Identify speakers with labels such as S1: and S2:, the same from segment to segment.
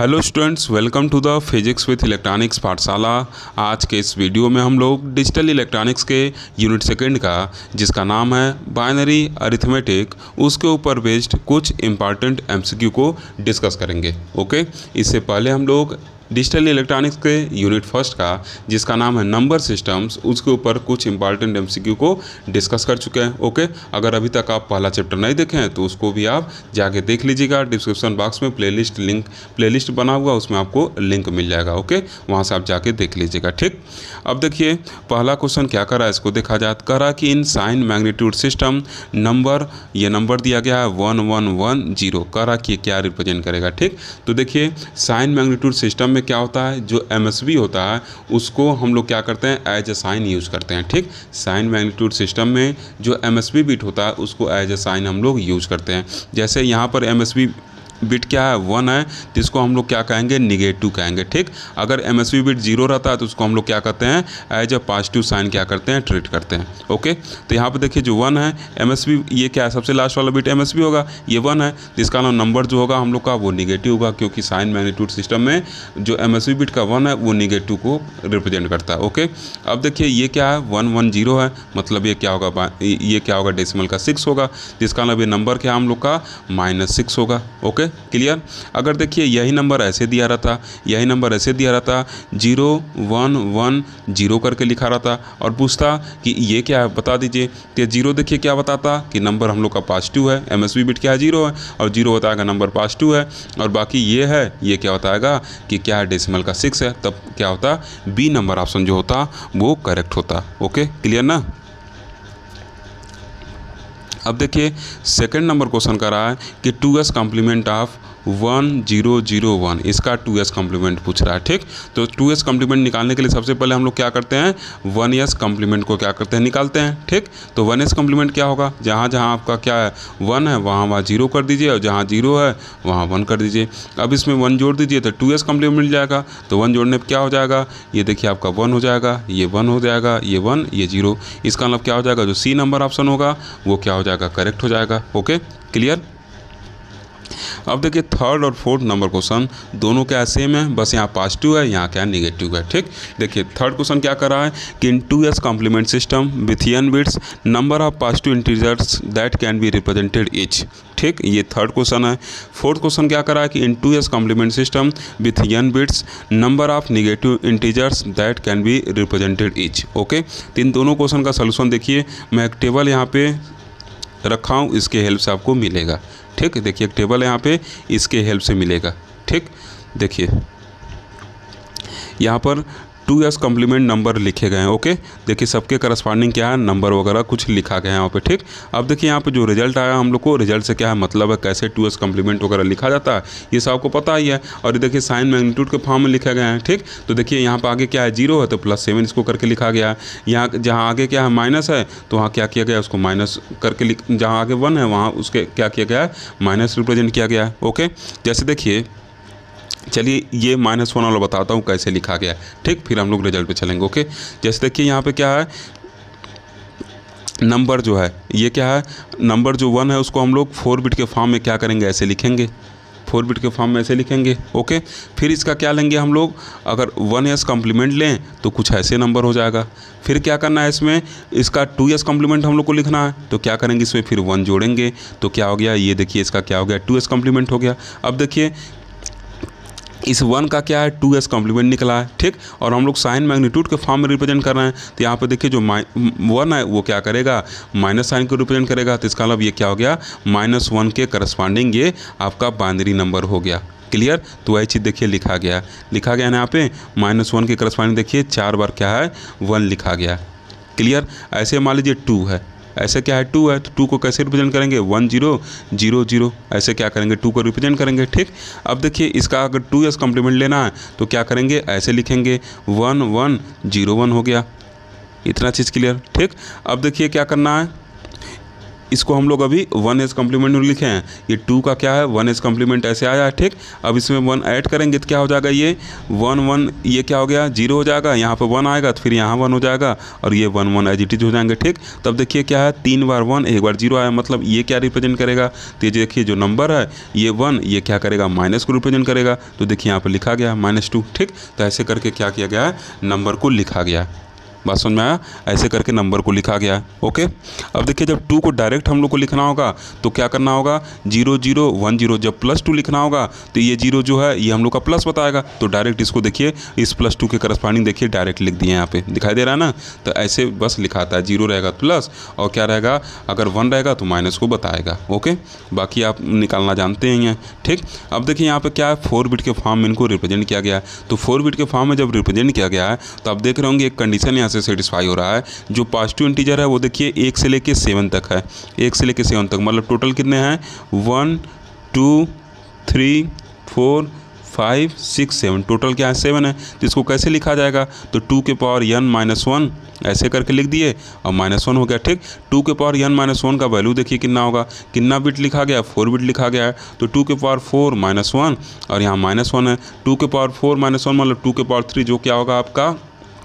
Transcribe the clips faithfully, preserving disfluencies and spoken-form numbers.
S1: Hello students, welcome to the physics with electronics Pathshala. आज के इस वीडियो में हम लोग डिजिटल इलेक्ट्रॉनिक्स के यूनिट सेकंड का, जिसका नाम है बाइनरी अरिथमेटिक, उसके ऊपर बेस्ड कुछ इम्पॉर्टेंट एमसीक्यू को डिस्कस करेंगे। ओके, इससे पहले हम लोग डिजिटल इलेक्ट्रॉनिक्स के यूनिट फर्स्ट का, जिसका नाम है नंबर सिस्टम्स, उसके ऊपर कुछ इंपॉर्टेंट एमसीक्यू को डिस्कस कर चुके हैं। ओके, अगर अभी तक आप पहला चैप्टर नहीं देखे हैं तो उसको भी आप जाके देख लीजिएगा। डिस्क्रिप्शन बॉक्स में प्लेलिस्ट लिंक प्लेलिस्ट बना हुआ, उसमें आपको लिंक मिल जाएगा। ओके, वहाँ से आप जाके देख लीजिएगा। ठीक, अब देखिए पहला क्वेश्चन क्या कर रहा है, इसको देखा जाए। कह रहा कि in sign magnitude system number, ये नंबर दिया गया है वन वन वन जीरो। कह रहा कि क्या रिप्रेजेंट करेगा। ठीक, तो देखिए साइन मैग्नीट्यूड सिस्टम में क्या होता है, जो एमएसवी होता है उसको हम लोग क्या करते हैं, एज ए साइन यूज़ करते हैं। ठीक, साइन मैग्नीट्यूड सिस्टम में जो एमएसवी बिट होता है उसको एज ए साइन हम लोग यूज़ करते हैं। जैसे यहाँ पर एमएसवी बिट क्या है, वन है, जिसको हम लोग क्या कहेंगे, निगेटिव कहेंगे। ठीक, अगर एमएसवी बिट जीरो रहता है तो उसको हम लोग क्या करते हैं, एज ए पॉजिटिव साइन क्या करते हैं, ट्रीट करते हैं। ओके, तो यहाँ पे देखिए जो वन है एमएसवी, ये क्या है, सबसे लास्ट वाला बिट एमएसवी होगा, ये वन है, जिसका नाम नंबर जो होगा हम लोग का वो निगेटिव होगा, क्योंकि साइन मैग्नीट्यूड सिस्टम में जो एमएसवी बिट का वन है वो निगेटिव को रिप्रेजेंट करता है। ओके, अब देखिए ये क्या है, वन वन जीरो है, मतलब ये क्या होगा, ये क्या होगा, डेसिमल का सिक्स होगा, जिसका नाम ये नंबर क्या हम लोग का माइनस सिक्स होगा। Okay, clear. अगर देखिए यही नंबर ऐसे दिया रहता, यही नंबर ऐसे दिया रहता, जीरो वन वन जीरो करके लिखा रहता और पूछता कि ये क्या है बता दीजिए, तो जीरो देखिए क्या बताता कि नंबर हम लोग का पॉजिटिव है, एमएसवी बिट क्या है, जीरो है, और जीरो बताएगा नंबर पॉजिटिव है, और बाकी ये है, ये क्या बताएगा कि क्या है, डेसिमल का सिक्स है, तब क्या होता, बी नंबर ऑप्शन जो होता वो करेक्ट होता। ओके, क्लियर ना। अब देखिए सेकंड नंबर क्वेश्चन कर रहा है कि two's complement of one zero zero one, इसका टू एस कॉम्प्लीमेंट पूछ रहा है। ठीक, तो टू एस कॉम्प्लीमेंट निकालने के लिए सबसे पहले हम लोग क्या करते हैं, वन एस कॉम्प्लीमेंट को क्या करते हैं, निकालते हैं। ठीक, तो वन एस कॉम्प्लीमेंट क्या होगा, जहाँ जहाँ आपका क्या है वन है वहाँ वहाँ जीरो कर दीजिए, और जहाँ जीरो है वहाँ वन कर दीजिए। अब इसमें वन जोड़ दीजिए तो टू एस कॉम्प्लीमेंट मिल जाएगा। तो वन जोड़ने पर क्या हो जाएगा, ये देखिए आपका वन हो जाएगा, ये वन हो जाएगा, ये वन, ये जीरो। इसका मतलब क्या हो जाएगा, जो सी नंबर ऑप्शन होगा वो क्या हो जाएगा, करेक्ट हो जाएगा। Okay, clear. अब देखिए थर्ड और फोर्थ नंबर क्वेश्चन दोनों क्या सेम है, बस यहाँ पॉजिटिव है, यहाँ क्या निगेटिव है। ठीक, देखिए थर्ड क्वेश्चन क्या कर रहा है कि in two's complement system with n bits number of positive integers that can be represented each. ठीक, ये थर्ड क्वेश्चन है। फोर्थ क्वेश्चन क्या कर रहा है कि in two's complement system with n bits number of negative integers that can be represented each. Okay, तो इन दोनों क्वेश्चन का सोल्यूशन देखिए, मैं एक टेबल यहाँ पे रखा हूँ, इसके हेल्प से आपको मिलेगा। ठीक, देखिए एक टेबल है यहाँ पे, इसके हेल्प से मिलेगा। ठीक, देखिए यहाँ पर टू एस कॉम्प्लीमेंट नंबर लिखे गए हैं। ओके, देखिए सबके करस्पॉन्डिंग क्या है, नंबर वगैरह कुछ लिखा गया है यहाँ पे। ठीक, अब देखिए यहाँ पे जो रिजल्ट आया हम लोग को, रिजल्ट से क्या है मतलब है, कैसे टू एस कॉम्प्लीमेंट वगैरह लिखा जाता है ये सब आपको पता ही है। और ये देखिए साइन मैग्नीट्यूड के फॉर्म में लिखा गया है। ठीक, तो देखिए यहाँ पर आगे क्या है, जीरो है तो प्लस सेवन इसको करके लिखा गया है। यहाँ जहाँ आगे क्या है माइनस है तो वहाँ क्या किया गया, उसको माइनस करके लिख, जहाँ आगे वन है वहाँ उसके क्या किया गया है, माइनस रिप्रेजेंट किया गया है। ओके, जैसे देखिए चलिए ये माइनस वन वाला बताता हूँ कैसे लिखा गया है। ठीक, फिर हम लोग रिजल्ट पे चलेंगे। ओके, जैसे देखिए यहाँ पे क्या है, नंबर जो है ये क्या है, नंबर जो वन है उसको हम लोग फोर बिट के फॉर्म में क्या करेंगे, ऐसे लिखेंगे, फोर बिट के फॉर्म में ऐसे लिखेंगे। ओके, फिर इसका क्या लेंगे हम लोग, अगर वन एस कॉम्प्लीमेंट लें तो कुछ ऐसे नंबर हो जाएगा। फिर क्या करना है, इसमें इसका टू एस कॉम्प्लीमेंट हम लोग को लिखना है, तो क्या करेंगे, इसमें फिर वन जोड़ेंगे, तो क्या हो गया, ये देखिए इसका क्या हो गया, टू एस कॉम्प्लीमेंट हो गया। अब देखिए इस वन का क्या है, टू एस कॉम्प्लीमेंट निकला है। ठीक, और हम लोग साइन मैग्नीट्यूड के फॉर्म में रिप्रेजेंट कर रहे हैं, तो यहाँ पे देखिए जो वन है वो क्या करेगा, माइनस साइन को रिप्रेजेंट करेगा, तो इसका मतलब ये क्या हो गया, माइनस वन के करस्पॉन्डिंग ये आपका बाइनरी नंबर हो गया। क्लियर, तो वही चीज़ देखिए लिखा गया लिखा गया है यहाँ पे, माइनस वन के करस्पॉन्डिंग देखिए चार बार क्या है, वन लिखा गया। क्लियर, ऐसे मान लीजिए टू है, ऐसे क्या है, टू है, तो टू को कैसे रिप्रेजेंट करेंगे, वन जीरो जीरो जीरो, ऐसे क्या करेंगे, टू को रिप्रेजेंट करेंगे। ठीक, अब देखिए इसका अगर टू एस कॉम्प्लीमेंट लेना है तो क्या करेंगे, ऐसे लिखेंगे, वन वन जीरो वन हो गया, इतना चीज़ क्लियर। ठीक, अब देखिए क्या करना है, इसको हम लोग अभी वन एज कम्प्लीमेंट में लिखे हैं, ये टू का क्या है वन एज कम्प्लीमेंट ऐसे आया है, ठीक। अब इसमें वन ऐड करेंगे तो क्या हो जाएगा, ये वन वन ये क्या हो गया जीरो हो जाएगा, यहाँ पर वन आएगा तो फिर यहाँ वन हो जाएगा और ये one one as it is हो जाएंगे, ठीक। तब देखिए क्या है, तीन बार वन एक बार जीरो आया, मतलब ये क्या रिप्रेजेंट करेगा, तो ये देखिए जो नंबर है ये वन ये क्या करेगा माइनस को रिप्रेजेंट करेगा, तो देखिए यहाँ पर लिखा गया माइनस टू, ठीक। तो ऐसे करके क्या किया गया है, नंबर को लिखा गया। बात समझ में आया, ऐसे करके नंबर को लिखा गया है। ओके, अब देखिए जब टू को डायरेक्ट हम लोग को लिखना होगा तो क्या करना होगा, जीरो जीरो वन जीरो, जब प्लस टू लिखना होगा तो ये जीरो जो है ये हम लोग का प्लस बताएगा, तो डायरेक्ट इसको देखिए इस प्लस टू के करस्पॉन्डिंग देखिए डायरेक्ट लिख दिए, यहाँ पे दिखाई दे रहा है ना। तो ऐसे बस लिखाता है, जीरो रहेगा प्लस और क्या रहेगा, अगर वन रहेगा तो माइनस को बताएगा। ओके, बाकी आप निकालना जानते हैं, ठीक। अब देखिए यहाँ पे क्या है, फोर बिट के फॉर्म में इनको रिप्रेजेंट किया गया है, तो फोर बिट के फॉर्म में जब रिप्रेजेंट किया गया है तो आप देख रहे होंगे एक कंडीशन यहाँ से सेटिस्फाई हो रहा है। जो पॉजिटिव इंटीजर है वो देखिए एक से लेके सेवन तक है, एक से लेके सेवन तक, मतलब टोटल कितने हैं, one two three four five six seven, total क्या है सेवन है। तो इसको कैसे लिखा जाएगा, तो टू के पावर एन माइनस वन ऐसे करके लिख दिए और माइनस वन हो गया, ठीक। टू के पावर एन माइनस वन का वैल्यू देखिए कितना होगा, कितना बिट लिखा गया, फोर बिट लिखा गया है, तो टू के पावर फोर माइनस वन और यहाँ माइनस वन है, टू के पावर फोर माइनस वन मतलब टू के पावर थ्री जो क्या होगा आपका,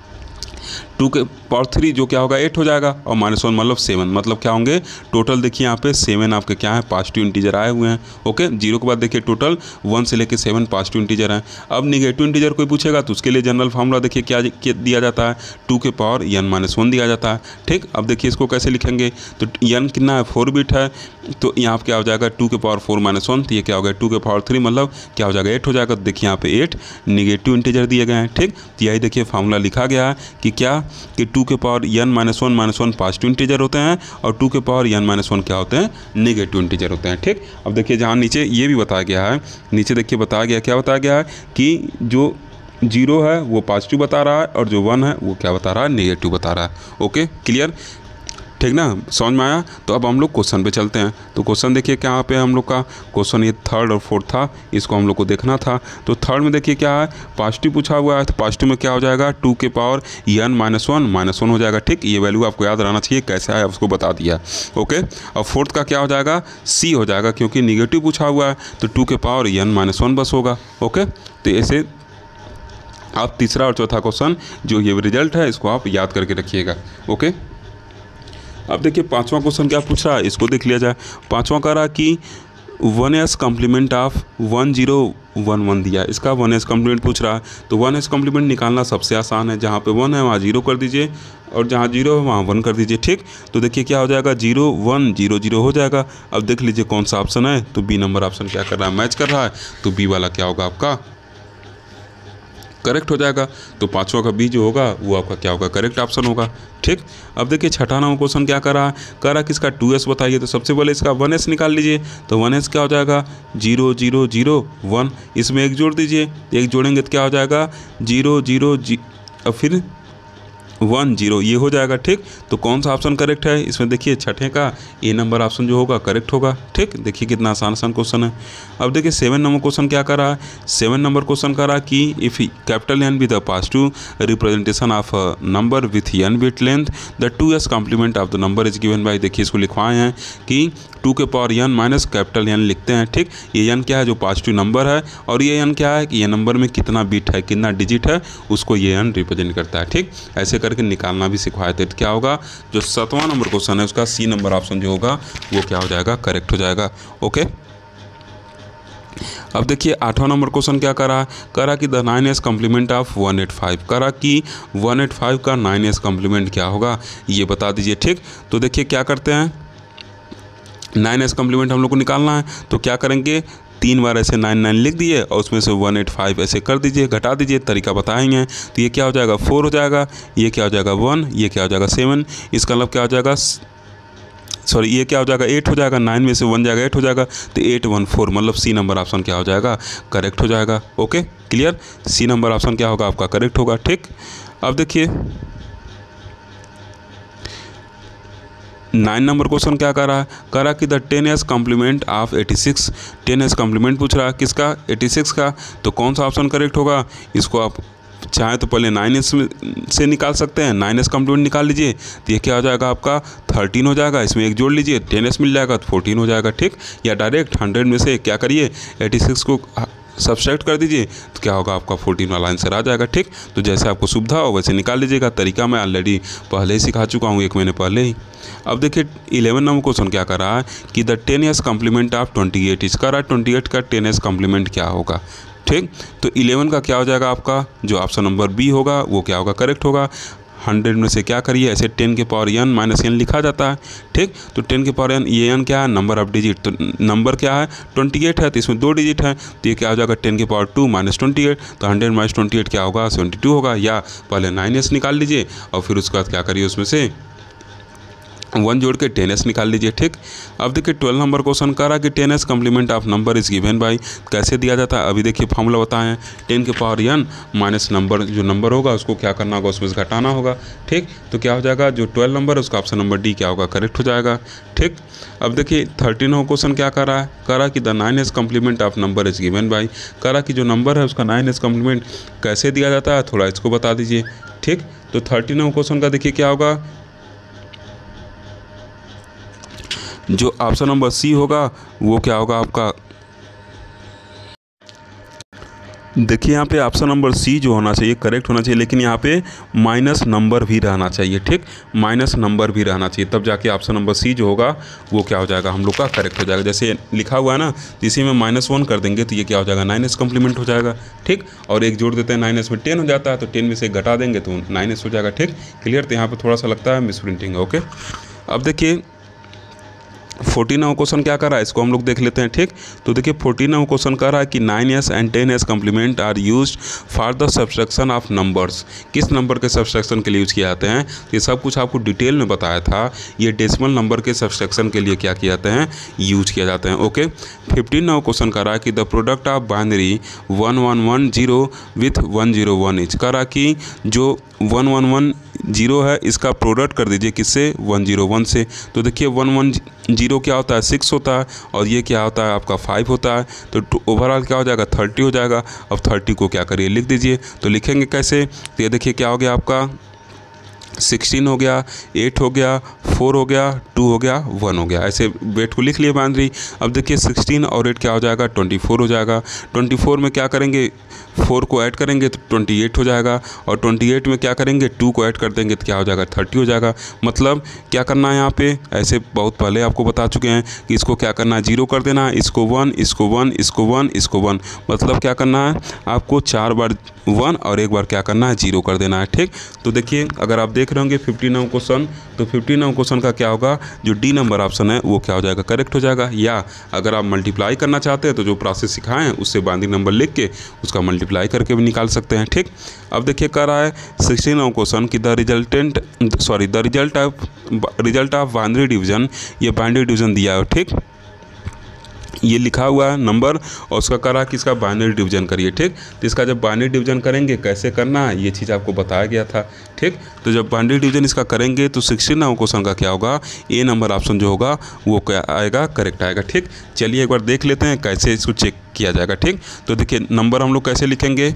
S1: टू के पावर थ्री जो क्या होगा एट हो जाएगा और माइनस वन मतलब सेवन, मतलब क्या होंगे टोटल देखिए यहाँ पे सेवन आपके क्या है पॉजिटिव इंटीजर आए हुए हैं। ओके, जीरो के बाद देखिए टोटल वन से लेके सेवन पॉजिटिव इंटीजर हैं। अब निगेटिव इंटीजर कोई पूछेगा तो उसके लिए जनरल फार्मूला देखिए क्या दिया जाता है, टू के पावर एन माइनस वन दिया जाता है, ठीक। अब देखिए इसको कैसे लिखेंगे, तो एन कितना है, फोर बिट है, तो यहाँ क्या हो जाएगा टू के पावर फोर माइनस वन, तो ये क्या हो गया टू के पावर थ्री मतलब क्या हो जाएगा एट हो जाएगा। तो देखिए यहाँ पे एट निगेटिव इंटीजर दिए गए हैं, ठीक। तो यही देखिए फार्मूला लिखा गया है कि क्या कि टू के power n minus one minus one positive integer होते हैं और टू के पावर एन माइनस वन क्या होते हैं, नेगेटिव इंटीजर होते हैं, ठीक। अब देखिए जहाँ नीचे ये भी बताया गया है, नीचे देखिए बताया गया क्या बताया गया है कि जो जीरो है वो पॉजिटिव बता रहा है और जो वन है वो क्या बता रहा है, नेगेटिव बता रहा है। ओके, क्लियर, ठीक ना, समझ में आया। तो अब हम लोग क्वेश्चन पे चलते हैं। तो क्वेश्चन देखिए क्या पे हम लोग का क्वेश्चन ये थर्ड और फोर्थ था, इसको हम लोग को देखना था। तो थर्ड में देखिए क्या है, पॉजिटिव पूछा हुआ है, तो पॉजिटिव में क्या हो जाएगा, टू के power n minus one minus one हो जाएगा, ठीक। ये वैल्यू आपको याद रहना चाहिए, कैसे आया उसको बता दिया। ओके, अब फोर्थ का क्या हो जाएगा, सी हो जाएगा, क्योंकि निगेटिव पूछा हुआ है तो टू के पावर एन माइनस वन बस होगा। ओके, तो ऐसे आप तीसरा और चौथा क्वेश्चन जो ये रिजल्ट है इसको आप याद करके रखिएगा। ओके, अब देखिए पांचवा क्वेश्चन क्या पूछ रहा है, इसको देख लिया जाए। पांचवा कह रहा कि one's complement of one zero one one दिया, इसका वन एस कम्प्लीमेंट पूछ रहा है। तो वन एस कम्प्लीमेंट निकालना सबसे आसान है, जहाँ पे वन है वहाँ जीरो कर दीजिए और जहाँ जीरो है वहाँ वन कर दीजिए, ठीक। तो देखिए क्या हो जाएगा, जीरो वन जीरो जीरो हो जाएगा। अब देख लीजिए कौन सा ऑप्शन है, तो बी नंबर ऑप्शन क्या कर रहा है, मैच कर रहा है, तो बी वाला क्या होगा आपका करेक्ट हो जाएगा। तो पांचवा का बी जो होगा वो आपका क्या होगा, करेक्ट ऑप्शन होगा, ठीक। अब देखिए छठा नंबर क्वेश्चन क्या कर रहा है, कह रहा है कि इसका टू एस बताइए। तो सबसे पहले इसका वन एस निकाल लीजिए, तो वन एस क्या हो जाएगा, जीरो जीरो जीरो वन, इसमें एक जोड़ दीजिए, एक जोड़ेंगे तो क्या हो जाएगा, जीरो जीरो जी और फिर वन जीरो, ये हो जाएगा, ठीक। तो कौन सा ऑप्शन करेक्ट है इसमें, देखिए छठे का ए नंबर ऑप्शन जो होगा करेक्ट होगा, ठीक। देखिए कितना आसान आसान क्वेश्चन है। अब देखिए सेवन नंबर क्वेश्चन क्या कर रहा है, सेवन नंबर क्वेश्चन कर रहा है कि if capital N with the positive representation of number with n bit length the two's complement of the number is given by, देखिए इसको लिखवाए हैं कि टू के power n minus capital N लिखते हैं, ठीक। ये एन क्या है, जो पॉजिटिव नंबर है, और ये एन क्या है कि ये नंबर में कितना बिट है, कितना डिजिट है, उसको ये एन रिप्रेजेंट करता है, ठीक। ऐसे करके निकालना भी सिखवाए थे। तो क्या होगा, जो सातवां नंबर क्वेश्चन है उसका सी नंबर ऑप्शन जो होगा वो क्या हो जाएगा, करेक्ट हो जाएगा। ओके, अब देखिए आठवां नंबर क्वेश्चन क्या करा, करा कि the nine's complement of one eight five, करा कि वन एट फाइव का नाइन एस कम्प्लीमेंट क्या होगा ये बता दीजिए, ठीक। तो देखिए क्या करते हैं, नाइन एस कम्प्लीमेंट हम लोग को निकालना है, तो क्या करेंगे, तीन बार ऐसे नाइन नाइन लिख दिए और उसमें से वन एट फाइव ऐसे कर दीजिए, घटा दीजिए, तरीका बताएंगे। तो ये क्या हो जाएगा, फोर हो जाएगा, ये क्या हो जाएगा वन, ये क्या हो जाएगा सेवन, इसका मतलब क्या हो जाएगा, सॉरी ये क्या हो जाएगा एट हो जाएगा, नाइन में से वन जाएगा एट हो जाएगा, तो एट वन फोर मतलब सी नंबर ऑप्शन क्या हो जाएगा, करेक्ट हो जाएगा। Okay, clear, C number option क्या होगा आपका करेक्ट होगा, ठीक। अब देखिए नाइन नंबर क्वेश्चन क्या कर रहा है, कह रहा कि the ten's complement of eighty six, ten's complement पूछ रहा है किसका, एटी सिक्स का। तो कौन सा ऑप्शन करेक्ट होगा, इसको आप चाहे तो पहले नाइन एस से निकाल सकते हैं, नाइन एस कम्प्लीमेंट निकाल लीजिए तो ये क्या हो जाएगा आपका थर्टीन हो जाएगा, इसमें एक जोड़ लीजिए टेन एस मिल जाएगा तो फोर्टीन हो जाएगा, ठीक। या डायरेक्ट हंड्रेड में से क्या करिए एटी सिक्स को सब्सट्रैक्ट कर दीजिए तो क्या होगा आपका फोर्टीन वाला आंसर आ जाएगा, ठीक। तो जैसे आपको सुविधा हो वैसे निकाल लीजिएगा। तरीका मैं ऑलरेडी पहले ही सिखा चुका हूँ, एक महीने पहले ही। अब देखिए इलेवन नंबर क्वेश्चन क्या कर रहा है कि the ten's complement of twenty eight is कर रहा है ट्वेंटी एट का टेन एस कम्प्लीमेंट क्या होगा, ठीक। तो इलेवन का क्या हो जाएगा आपका जो ऑप्शन नंबर बी होगा वो क्या होगा करेक्ट होगा। हंड्रेड में से क्या करिए ऐसे टेन के पावर एन माइनस एन लिखा जाता है, ठीक। तो टेन के पावर एन ये एन क्या है नंबर ऑफ डिजिट, तो नंबर क्या है ट्वेंटी एट है तो इसमें दो डिजिट है तो ये क्या हो जाएगा टेन के power two minus twenty eight, तो हंड्रेड माइनस ट्वेंटी एट क्या होगा सेवेंटी टू होगा। या पहले नाइन एस निकाल लीजिए और फिर उसके बाद क्या करिए उसमें से वन जोड़ के टेन एस निकाल लीजिए, ठीक। अब देखिए ट्वेल्व नंबर क्वेश्चन कर रहा कि ten's complement of number is given by, कैसे दिया जाता है अभी देखिए फॉर्मूला बताएं, टेन के पावर एन माइनस नंबर जो नंबर होगा उसको क्या करना होगा उसमें से घटाना होगा, ठीक। तो क्या हो जाएगा जो ट्वेल्व नंबर है उसका ऑप्शन नंबर डी क्या होगा करेक्ट हो जाएगा, ठीक। अब देखिए थर्टीन नंबर क्वेश्चन क्या कर रहा है, कर रहा कि the nine's complement of number is given by, कर रहा कि जो नंबर है उसका नाइन एस कम्प्लीमेंट कैसे दिया जाता है थोड़ा इसको बता दीजिए, ठीक। तो थर्टीन नंबर क्वेश्चन का देखिए क्या होगा जो ऑप्शन नंबर सी होगा वो क्या होगा आपका, देखिए यहाँ पे ऑप्शन नंबर सी जो होना चाहिए करेक्ट होना चाहिए, लेकिन यहाँ पे माइनस नंबर भी रहना चाहिए, ठीक। माइनस नंबर भी रहना चाहिए तब जाके ऑप्शन नंबर सी जो होगा वो क्या हो जाएगा हम लोग का करेक्ट हो जाएगा। जैसे लिखा हुआ है ना इसी में माइनस वन कर देंगे तो ये क्या हो जाएगा नाइन एस कम्प्लीमेंट हो जाएगा, ठीक। और एक जोड़ देते हैं नाइन एस में टेन हो जाता है तो टेन में से घटा देंगे तो नाइन एस हो जाएगा, ठीक क्लियर। तो यहाँ पर थोड़ा सा लगता है मिस प्रिंटिंग है, ओके। अब देखिए फोर्टीन नंबर क्वेश्चन क्या कर रहा है इसको हम लोग देख लेते हैं, ठीक। तो देखिए फोर्टीन नंबर क्वेश्चन कर रहा है कि nine's and ten's complement are used for the subtraction of numbers, किस नंबर के सब्सट्रैक्शन के लिए यूज़ किए जाते हैं। ये सब कुछ आपको डिटेल में बताया था, ये डेसिमल नंबर के सब्सट्रैक्शन के लिए क्या किए जाते हैं यूज किए जाते हैं, ओके। फिफ्टीन नंबर क्वेश्चन कर रहा है कि the product of binary one one one zero with one zero one is, कर रहा कि जो वन वन वन जीरो है इसका प्रोडक्ट कर दीजिए किससे वन जीरो वन से। तो देखिए वन वन जीरो क्या होता है सिक्स होता है और ये क्या होता है आपका फाइव होता है, तो ओवरऑल क्या हो जाएगा थर्टी हो जाएगा। अब थर्टी को क्या करिए लिख दीजिए, तो लिखेंगे कैसे, तो ये देखिए क्या हो गया आपका सिक्सटीन हो गया, एट हो गया, फोर हो गया, टू हो गया, वन हो गया, ऐसे वेट को लिख लिए बाइनरी। अब देखिए सिक्सटीन और एट क्या हो जाएगा ट्वेंटी फोर हो जाएगा, ट्वेंटी फोर में क्या करेंगे फोर को ऐड करेंगे तो ट्वेंटी एट हो जाएगा और ट्वेंटी एट में क्या करेंगे टू को ऐड कर देंगे तो क्या हो जाएगा थर्टी हो जाएगा। मतलब क्या करना है यहाँ पे, ऐसे बहुत पहले आपको बता चुके हैं कि इसको क्या करना है जीरो कर देना है, इसको वन, इसको वन, इसको वन, इसको वन, मतलब क्या करना है आपको चार बार वन और एक बार क्या करना है जीरो कर देना है, ठीक। तो देखिए अगर आप देख रहे होंगे फिफ्टी नंबर क्वेश्चन, तो फिफ्टी नंबर क्वेश्चन का क्या होगा जो डी नंबर ऑप्शन है वो क्या हो जाएगा करेक्ट हो जाएगा। या अगर आप मल्टीप्लाई करना चाहते हैं तो जो प्रोसेस सिखाए हैं उससे बाइनरी नंबर लिख के उसका मल्टीप्लाई करके भी निकाल सकते हैं, ठीक। अब देखिए कर रहा है सिक्सटीन नंबर क्वेश्चन कि the resultant sorry the result of result of binary division, ये बाइनरी डिवीजन दिया है, ठीक। ये लिखा हुआ है नंबर और उसका करा कि इसका बाइनरी डिवीजन करिए, ठीक। तो इसका जब बाइनरी डिवीजन करेंगे कैसे करना है ये चीज़ आपको बताया गया था, ठीक। तो जब बाइनरी डिवीजन इसका करेंगे तो सिक्सटीन नंबर क्वेश्चन का क्या होगा ए नंबर ऑप्शन जो होगा वो क्या आएगा करेक्ट आएगा, ठीक। चलिए एक बार देख लेते हैं कैसे इसको चेक किया जाएगा, ठीक। तो देखिए नंबर हम लोग कैसे लिखेंगे,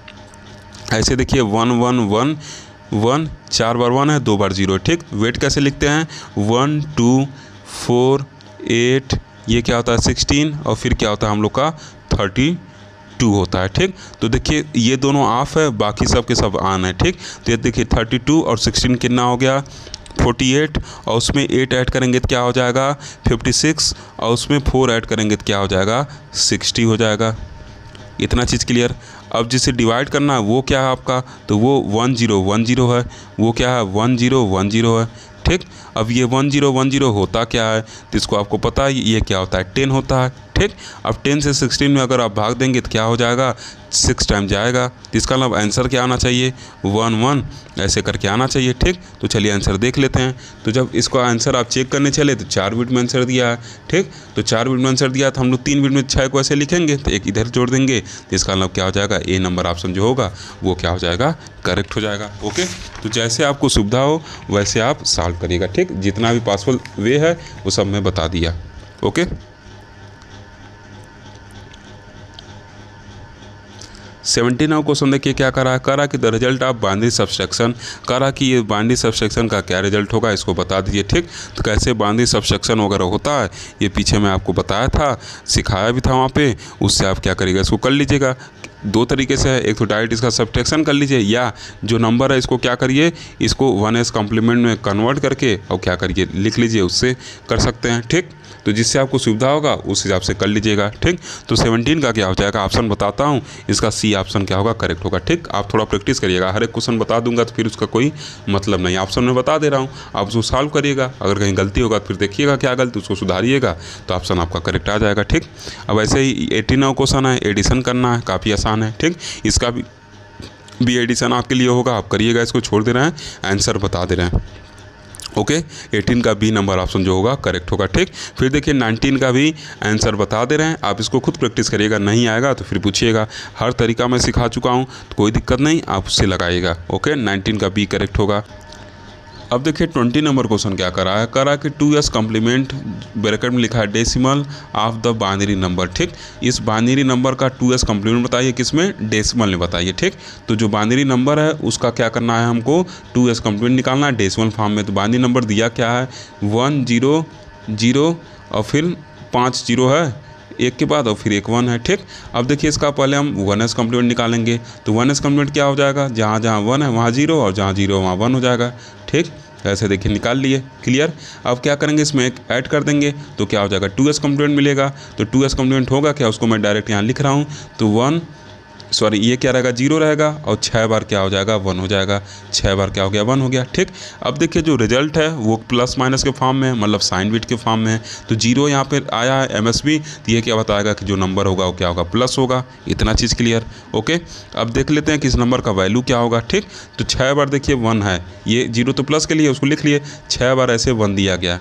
S1: ऐसे देखिए वन वन वन वन, चार बार वन है दो बार जीरो, ठीक। वेट कैसे लिखते हैं वन टू फोर एट, ये क्या होता है सिक्सटीन और फिर क्या होता है हम लोग का थर्टी टू होता है, ठीक। तो देखिए ये दोनों ऑफ है बाकी सब के सब ऑन है, ठीक। तो ये देखिए थर्टी टू और सिक्सटीन कितना हो गया फोर्टी एट और उसमें एट ऐड करेंगे तो क्या हो जाएगा फिफ्टी सिक्स और उसमें फोर ऐड करेंगे तो क्या हो जाएगा सिक्सटी हो जाएगा। इतना चीज़ क्लियर। अब जिसे डिवाइड करना है वो क्या है आपका, तो वो वन जीरो वन जीरो है, वो क्या है वन जीरो वन जीरो है, ठीक। अब ये वन जीरो वन जीरो होता क्या है तो इसको आपको पता है ये क्या होता है टेन होता है, ठीक। अब टेन से सिक्सटीन में अगर आप भाग देंगे तो क्या हो जाएगा सिक्स टाइम जाएगा, तो इसका मतलब आंसर क्या आना चाहिए वन वन ऐसे करके आना चाहिए, ठीक। तो चलिए आंसर देख लेते हैं। तो जब इसको आंसर आप चेक करने चले तो चार बिट में आंसर दिया है, ठीक। तो चार बिट में आंसर दिया तो हम लोग तीन बिट में छः को ऐसे लिखेंगे तो एक इधर जोड़ देंगे तो इसका मतलब क्या हो जाएगा ए नंबर ऑप्शन जो होगा वो क्या हो जाएगा करेक्ट हो जाएगा, ओके। तो जैसे आपको सुविधा हो वैसे आप सॉल्व करिएगा, ठीक। जितना भी पॉसिबल वे है वो सब मैं बता दिया, ओके। सेवेंटी नंबर क्वेश्चन देखिए क्या करा है, करा कि the result of binary subtraction, करा कि ये बाइनरी सब्सट्रैक्शन का क्या रिजल्ट होगा इसको बता दीजिए। ठीक, तो कैसे बाइनरी सब्सट्रैक्शन वगैरह होता है ये पीछे मैं आपको बताया था, सिखाया भी था वहाँ पे, उससे आप क्या करिएगा इसको कर लीजिएगा। दो तरीके से है, एक तो डायरेक्ट इसका सब्ट्रैक्शन कर लीजिए, या जो नंबर है इसको क्या करिए, इसको वन एस कॉम्प्लीमेंट में कन्वर्ट करके और क्या करिए लिख लीजिए, उससे कर सकते हैं। ठीक, तो जिससे आपको सुविधा होगा उस हिसाब से कर लीजिएगा। ठीक, तो सेवनटीन का क्या हो जाएगा, ऑप्शन बताता हूँ, इसका सी ऑप्शन क्या होगा, करेक्ट होगा। ठीक, आप थोड़ा प्रैक्टिस करिएगा, हर एक क्वेश्चन बता दूंगा तो फिर उसका कोई मतलब नहीं, ऑप्शन में बता दे रहा हूँ, आप उसको सॉल्व करिएगा, अगर कहीं गलती होगा तो फिर देखिएगा क्या गलती, उसको सुधारिएगा तो ऑप्शन आपका करेक्ट आ जाएगा। ठीक, अब ऐसे ही एटीन नौ क्वेश्चन है, एडिशन करना है, काफ़ी आसान है। ठीक, इसका भी बी एडिशन आपके लिए होगा, आप करिएगा, इसको छोड़ दे रहे हैं, आंसर बता दे रहे हैं। ओके, एटीन का बी नंबर ऑप्शन जो होगा करेक्ट होगा। ठीक, फिर देखिए नाइनटीन का भी आंसर बता दे रहे हैं, आप इसको खुद प्रैक्टिस करिएगा, नहीं आएगा तो फिर पूछिएगा, हर तरीका मैं सिखा चुका हूँ तो कोई दिक्कत नहीं, आप उससे लगाइएगा। ओके, नाइनटीन का बी करेक्ट होगा। अब देखिए ट्वेंटी नंबर क्वेश्चन क्या करा है, करा कि टू एस कॉम्प्लीमेंट ब्रैकेट में लिखा है decimal of the binary number. ठीक, इस बाइनरी नंबर का टू एस कॉम्प्लीमेंट बताइए, किसमें, डेसिमल में बताइए। ठीक, तो जो बाइनरी नंबर है उसका क्या करना है, हमको टू एस कॉम्प्लीमेंट निकालना है डेसिमल फॉर्म में। तो बाइनरी नंबर दिया क्या है, वन जीरो जीरो और फिर पाँच जीरो है एक के बाद और फिर एक वन है। ठीक, अब देखिए इसका पहले हम वन एस कॉम्प्लीमेंट निकालेंगे, तो वन एस कॉम्प्लीमेंट क्या हो जाएगा, जहाँ जहाँ वन है वहाँ जीरो और जहाँ जीरो वहाँ वन हो जाएगा। ठीक, ऐसे देखिए निकाल लिए, क्लियर। अब क्या करेंगे, इसमें एक ऐड कर देंगे तो क्या हो जाएगा, टू एस कॉम्प्लीमेंट मिलेगा। तो टू एस कॉम्प्लीमेंट होगा क्या, उसको मैं डायरेक्ट यहाँ लिख रहा हूँ, तो वन सॉरी ये क्या रहेगा, जीरो रहेगा और छः बार क्या हो जाएगा, वन हो जाएगा, छः बार क्या हो गया, वन हो गया। ठीक, अब देखिए जो रिजल्ट है वो प्लस माइनस के फॉर्म में, मतलब साइन बिट के फॉर्म में है, तो जीरो यहाँ पे आया है एम एस बी, तो ये क्या बताएगा कि जो नंबर होगा वो क्या होगा, प्लस होगा। इतना चीज़ क्लियर। ओके, अब देख लेते हैं कि इस नंबर का वैल्यू क्या होगा। ठीक, तो छः बार देखिए वन है, ये जीरो तो प्लस के लिए उसको लिख लिए, छः बार ऐसे वन दिया गया,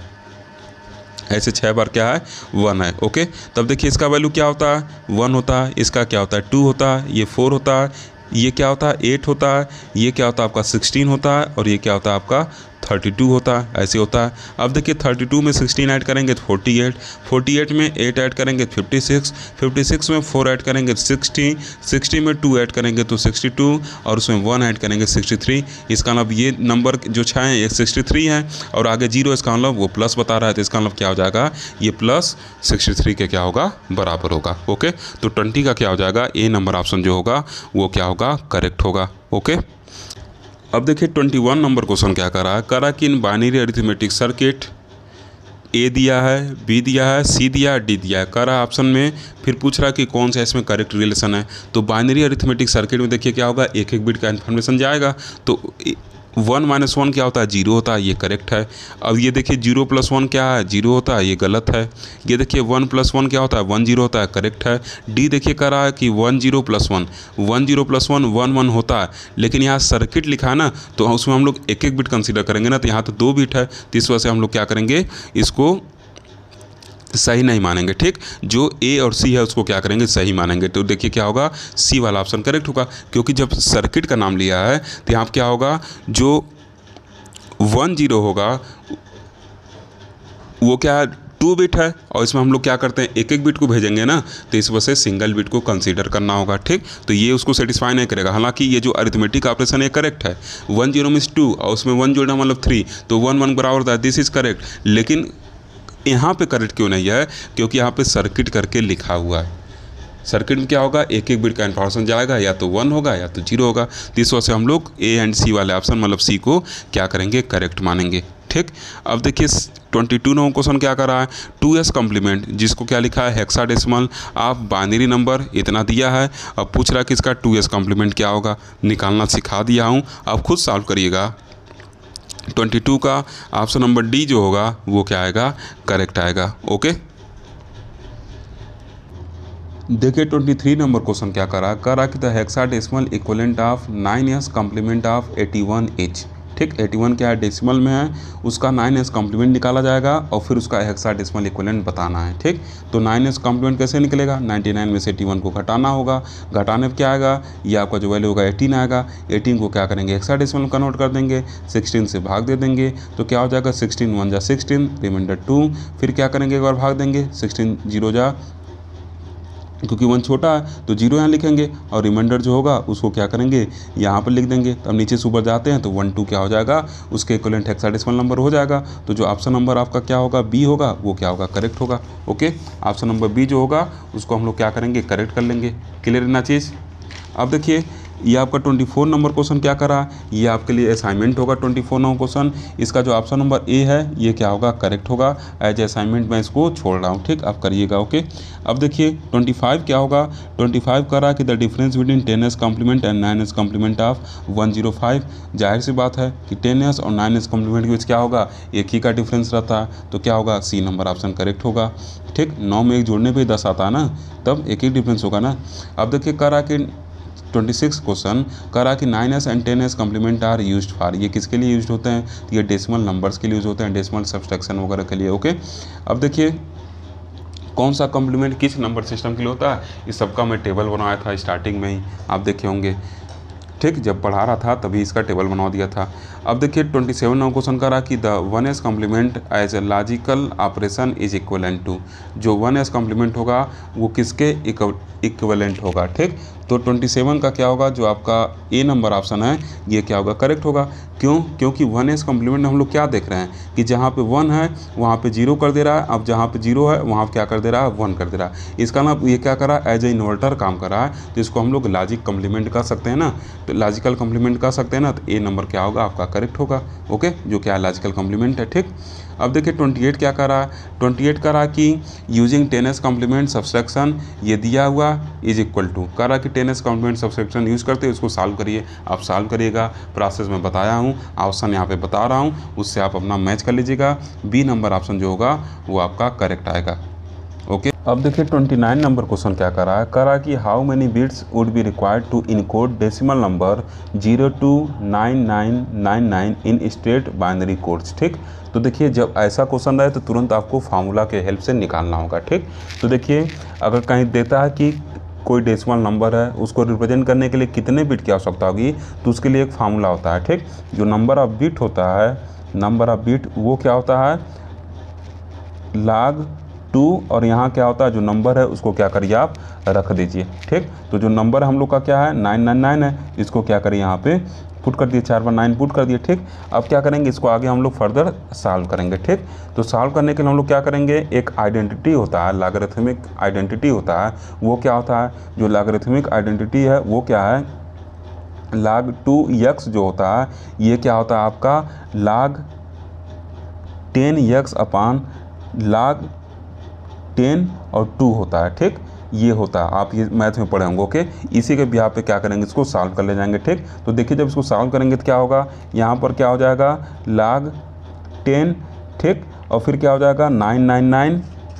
S1: ऐसे छः बार क्या है, वन है। ओके, तब देखिए इसका वैल्यू क्या होता है, वन होता है, इसका क्या होता है, टू होता है, ये फोर होता है, ये क्या होता है, एट होता है, ये क्या होता है आपका सिक्सटीन होता है, और ये क्या होता है आपका थर्टी टू होता है, ऐसे होता है। अब देखिए थर्टी टू में सिक्सटीन ऐड करेंगे तो फोर्टी एट, फोर्टी एट में एट ऐड करेंगे तो फिफ्टी सिक्स, फिफ्टी सिक्स में फोर ऐड करेंगे तो सिक्सटी, सिक्सटी में टू ऐड करेंगे तो सिक्सटी टू, और उसमें वन ऐड करेंगे सिक्सटी थ्री। इसका मतलब ये नंबर जो छः हैं ये सिक्सटी थ्री हैं, और आगे जीरो, इसका मतलब वो प्लस बता रहा है, तो इसका मतलब क्या हो जाएगा, ये प्लस सिक्सटी थ्री के क्या होगा, बराबर होगा। ओके, तो ट्वेंटी का क्या हो जाएगा, ए नंबर ऑप्शन जो होगा वो क्या होगा, करेक्ट होगा। ओके, अब देखिए ट्वेंटी वन नंबर क्वेश्चन क्या करा है, करा कि in binary arithmetic circuit A दिया है, बी दिया है, सी दिया है, डी दिया है, करा ऑप्शन में, फिर पूछ रहा है कि कौन सा इसमें करेक्ट रिलेशन है। तो बाइनरी अरिथमेटिक सर्किट में देखिए क्या होगा, एक एक बिट का इन्फॉर्मेशन जाएगा, तो वन माइनस वन क्या होता है, जीरो होता है, ये करेक्ट है। अब ये देखिए जीरो प्लस वन क्या है, जीरो होता है, ये गलत है। ये देखिए वन प्लस वन क्या होता है, वन जीरो होता है, करेक्ट है। डी देखिए कर रहा है कि one zero plus one, one zero plus one one one होता है, लेकिन यहाँ सर्किट लिखा है ना, तो उसमें हम लोग एक एक बिट कंसीडर करेंगे ना, तो यहाँ तो दो बिट है, तो इस वजह से हम लोग क्या करेंगे, इसको सही नहीं मानेंगे। ठीक, जो ए और सी है उसको क्या करेंगे, सही मानेंगे। तो देखिए क्या होगा, सी वाला ऑप्शन करेक्ट होगा, क्योंकि जब सर्किट का नाम लिया है तो यहाँ क्या होगा, जो वन जीरो होगा वो क्या है, टू बिट है, और इसमें हम लोग क्या करते हैं, एक एक बिट को भेजेंगे ना, तो इस वजह से सिंगल बिट को कंसीडर करना होगा। ठीक, तो ये उसको सेटिस्फाई नहीं करेगा। हालांकि ये जो अरिथमेटिक ऑपरेशन है करेक्ट है, वन जीरो मीन्स टू और उसमें वन जोड़ना मतलब थ्री, तो वन वन बराबर होता है, दिस इज करेक्ट। लेकिन यहाँ पे करेक्ट क्यों नहीं है, क्योंकि यहाँ पे सर्किट करके लिखा हुआ है। सर्किट में क्या होगा, एक एक बिट का इन्फॉर्मेशन जाएगा, या तो वन होगा या तो जीरो होगा। तो इस वजह से हम लोग ए एंड सी वाले ऑप्शन मतलब सी को क्या करेंगे, करेक्ट मानेंगे। ठीक, अब देखिए ट्वेंटी टू नंबर क्वेश्चन क्या कर रहा है, टू एस कॉम्प्लीमेंट, जिसको क्या लिखा है, हेक्साडेसिमल ऑफ बाइनरी नंबर, इतना दिया है। अब पूछ रहा है कि इसका टू एस कॉम्प्लीमेंट क्या होगा, निकालना सिखा दिया हूँ, आप खुद सॉल्व करिएगा। ट्वेंटी टू का ऑप्शन नंबर डी जो होगा वो क्या आएगा, करेक्ट आएगा। ओके, देखिए ट्वेंटी थ्री नंबर क्वेश्चन क्या करा, करा कि the hexadecimal equivalent of nine's complement of eighty one H. ठीक, एटी वन क्या है, डेसिमल में है, उसका नाइन एस कॉम्प्लीमेंट निकाला जाएगा और फिर उसका हेक्साडेसिमल इक्विवेलेंट बताना है। ठीक, तो नाइन एस कॉम्प्लीमेंट कैसे निकलेगा, नाइन्टी नाइन में से एटी वन को घटाना होगा, घटाने पर क्या आएगा, ये आपका जो वैल्यू होगा एटीन आएगा। एटीन को क्या करेंगे, हेक्साडेसिमल कन्वर्ट कर देंगे, सिक्सटीन से भाग दे देंगे, तो क्या हो जाएगा, सिक्सटीन वन जा सिक्सटीन, रिमाइंडर टू, फिर क्या करेंगे, एक बार भाग देंगे, सिक्सटीन जीरो जा क्योंकि वन छोटा है तो जीरो यहाँ लिखेंगे और रिमाइंडर जो होगा उसको क्या करेंगे यहाँ पर लिख देंगे। तो अब नीचे से ऊपर जाते हैं तो वन टू क्या हो जाएगा, उसके इक्विवेलेंट हेक्साडेसिमल नंबर हो जाएगा। तो जो ऑप्शन नंबर आपका क्या होगा, बी होगा, वो क्या होगा, करेक्ट होगा। ओके, ऑप्शन नंबर बी जो होगा उसको हम लोग क्या करेंगे, करेक्ट कर लेंगे। क्लियर है ना चीज़। अब देखिए ये आपका चौबीस नंबर क्वेश्चन क्या करा, ये आपके लिए असाइनमेंट होगा चौबीस नंबर क्वेश्चन। इसका जो ऑप्शन नंबर ए है ये क्या होगा, करेक्ट होगा। एज असाइनमेंट मैं इसको छोड़ रहा हूँ, ठीक, आप करिएगा। ओके, अब देखिए पच्चीस क्या होगा, पच्चीस करा कि the difference between ten's complement and nine's complement of one zero five. जाहिर सी बात है कि टेन एस और नाइन एस कम्प्लीमेंट के बीच क्या होगा, एक ही का डिफरेंस रहता है। तो क्या होगा, सी नंबर ऑप्शन करेक्ट होगा। ठीक, नौ में एक जोड़ने पे दस आता है ना, तब एक ही डिफरेंस होगा ना। अब देखिए करा कि छब्बीस क्वेश्चन करा कि nine's and ten's complement are used for, ये किसके लिए यूज्ड होते हैं, तो ये डेसिमल नंबर्स के लिए यूज होते हैं, डेसिमल सब्सट्रैक्शन वगैरह के लिए। ओके, अब देखिए कौन सा कम्प्लीमेंट किस नंबर सिस्टम के लिए होता है, इस सबका मैं टेबल बनाया था स्टार्टिंग में ही, आप देखे होंगे। ठीक, जब पढ़ा रहा था तभी इसका टेबल बना दिया था। अब देखिए सत्ताईस नंबर क्वेश्चन करा कि the one's complement as a logical operation is equivalent to, जो वन एस कम्प्लीमेंट होगा वो किसके इक्वलेंट होगा। ठीक, तो सत्ताईस का क्या होगा, जो आपका ए नंबर ऑप्शन है ये क्या होगा, करेक्ट होगा। क्यों, क्योंकि वन एस कम्प्लीमेंट में हम लोग क्या देख रहे हैं कि जहाँ पे वन है वहाँ पे जीरो कर दे रहा है, अब जहाँ पे जीरो है वहाँ क्या कर दे रहा है, वन कर दे रहा है। इसका ना ये क्या कर रहा है, एज ए इन्वर्टर काम कर रहा है, तो इसको हम लोग लॉजिक कम्प्लीमेंट कर सकते हैं ना, तो लॉजिकल कम्प्लीमेंट कर सकते हैं ना, तो ए नंबर क्या होगा आपका करेक्ट होगा। ओके, जो क्या है लॉजिकल कम्प्लीमेंट है। ठीक, अब देखिए अट्ठाईस क्या कर रहा है, अट्ठाईस कर रहा है कि using ten's complement subtraction, ये दिया हुआ इज इक्वल टू, कर रहा है कि ten's complement subtraction use करते हैं, उसको सॉल्व करिए। आप सॉल्व करिएगा, प्रोसेस में बताया हूँ, ऑप्शन यहाँ पे बता रहा हूँ, उससे आप अपना मैच कर लीजिएगा। बी नंबर ऑप्शन जो होगा वो आपका करेक्ट आएगा। ओके, अब देखिए उनतीस नंबर क्वेश्चन क्या कर रहा है, कर रहा है कि how many bits would be required to encode decimal number zero to nine nine nine nine in straight binary codes. ठीक, तो देखिए जब ऐसा क्वेश्चन रहे तो तुरंत आपको फार्मूला के हेल्प से निकालना होगा। ठीक, तो देखिए अगर कहीं देता है कि कोई डेसिमल नंबर है उसको रिप्रेजेंट करने के लिए कितने बिट की आवश्यकता होगी, तो उसके लिए एक फार्मूला होता है। ठीक, जो नंबर ऑफ बिट होता है, नंबर ऑफ बिट वो क्या होता है, लॉग टू, और यहाँ क्या होता है जो नंबर है उसको क्या करिए आप रख दीजिए। ठीक, तो जो नंबर हम लोग का क्या है नाइन नाइन नाइन है, इसको क्या करिए यहाँ पे पुट कर दिए, चार बार नाइन पुट कर दिए। ठीक, अब क्या करेंगे, इसको आगे हम लोग फर्दर सॉल्व करेंगे। ठीक, तो सॉल्व करने के लिए हम लोग क्या करेंगे, एक आइडेंटिटी होता है, लॉगरिथमिक आइडेंटिटी होता है, वो क्या होता है, जो लॉगरिथमिक आइडेंटिटी है वो क्या है, लॉग टू एक्स जो होता है ये क्या होता है आपका log ten x upon log ten और टू होता है। ठीक, ये होता है, आप ये मैथ में पढ़े होंगे। ओके, इसी के बिहार पे क्या करेंगे, इसको सॉल्व कर ले जाएंगे। ठीक, तो देखिए जब इसको सॉल्व करेंगे तो क्या होगा, यहाँ पर क्या हो जाएगा लॉग टेन, ठीक, और फिर क्या हो जाएगा नाइन नाइन नाइन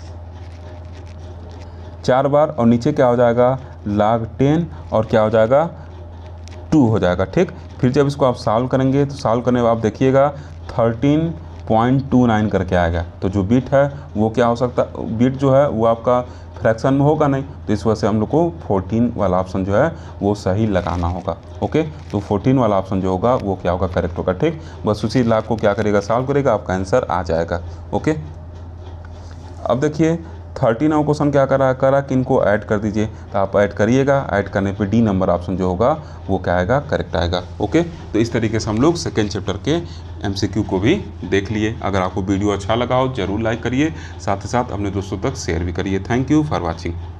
S1: चार बार, और नीचे क्या हो जाएगा लॉग टेन और क्या हो जाएगा टू हो जाएगा। ठीक, फिर जब इसको आप सॉल्व करेंगे तो सॉल्व करने में आप देखिएगा थर्टीन पॉइंट टू नाइन करके आएगा। तो जो बिट है वो क्या हो सकता, बिट जो है वो आपका फ्रैक्शन में होगा नहीं, तो इस वजह से हम लोग को फोर्टीन वाला ऑप्शन जो है वो सही लगाना होगा। ओके, तो फोर्टीन वाला ऑप्शन जो होगा वो क्या होगा, करेक्ट होगा। ठीक, बस उसी लाख को क्या करेगा, सॉल्व करेगा, आपका आंसर आ जाएगा। ओके, अब देखिए थर्टी नंबर क्वेश्चन क्या करा करा कि इनको ऐड कर दीजिए, तो आप ऐड करिएगा, ऐड करने पे डी नंबर ऑप्शन जो होगा वो क्या आएगा, करेक्ट आएगा। ओके, तो इस तरीके से हम लोग सेकेंड चैप्टर के एमसीक्यू को भी देख लिए। अगर आपको वीडियो अच्छा लगा हो जरूर लाइक करिए, साथ ही साथ अपने दोस्तों तक शेयर भी करिए। Thank you for watching.